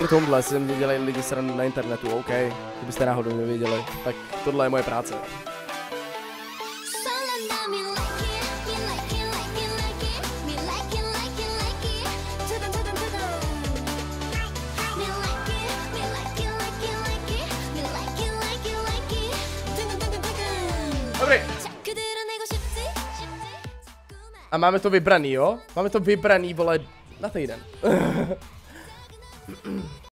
tomhle si mě dělají lidi srandu na internetu, OK. Kdybyste náhodou nevěděli, tak tohle je moje práce. Dobrý. A máme to vybraný, jo? Máme to vybraný, vole, na týden.